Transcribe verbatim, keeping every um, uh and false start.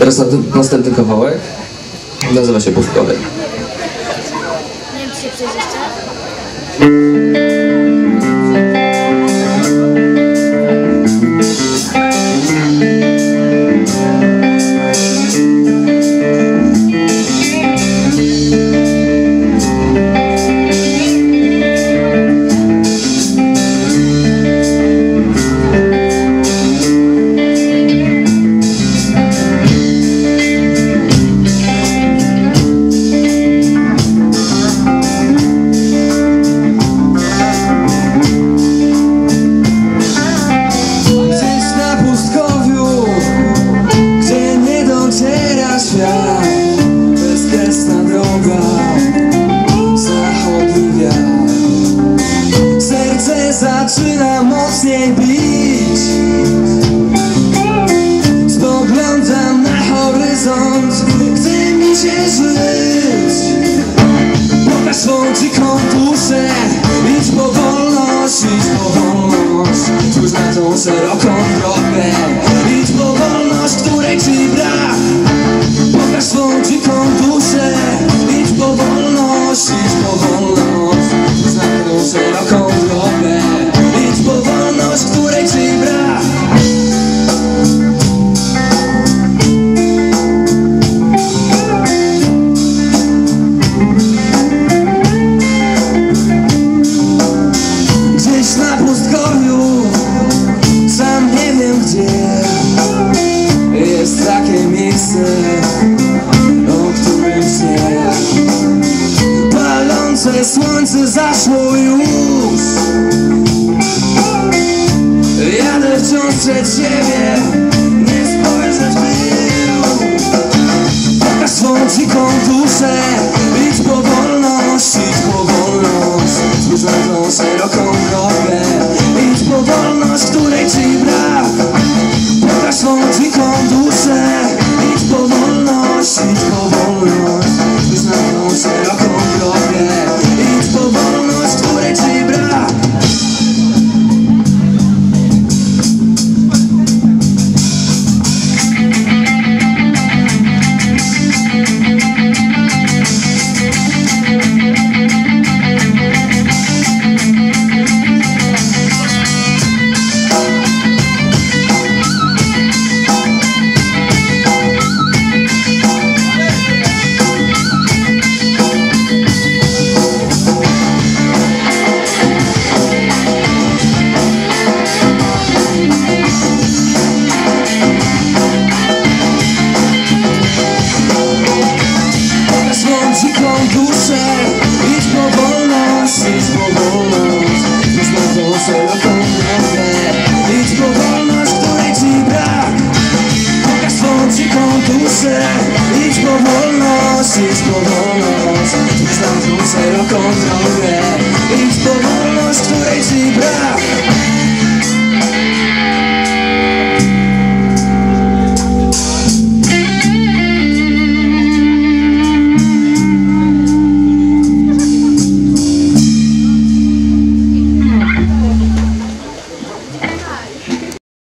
Teraz następny kawałek nazywa się Pustkowy. Nie wiem, czy się przejść jeszcze. Bezkresna droga, zachodni wiatr. Serce zaczyna mocniej bić. Spoglądam na horyzont, chce mi się żyć. Pokaż swą dziką duszę, idź po wolność, idź po wolność. Spójrz na tą szeroką drogę, idź po wolność, której ci brak. Pokaż swą dziką duszę, idź po wolność, idź po wolność. Spójrz na tą szeroką drogę, idź po wolność, której ci brak. Gdzieś na pustkowiu, sam nie wiem gdzie, jest takie miejsce, o którym śnię. Palące słońce zaszło już. Jadę wciąż przed siebie, nie spojrzeć w tył. Pokaż swą dziką duszę, idź po wolność, idź po wolność. Spójrz na tą szeroką drogę, idź po wolność, której ci brak. Pokaż swą dziką duszę, idź po wolność, idź po wolność. Spójrz na tą szeroką drogę, idź po wolność, której ci brak. Duszę, idź po wolność, idź po wolność. Spójrz na tą szeroką drogę, idź po wolność, której ci brak. Pokaż swą dziką duszę, idź po wolność, idź po wolność. Spójrz na tą szeroką drogę, idź po wolność, której ci brak.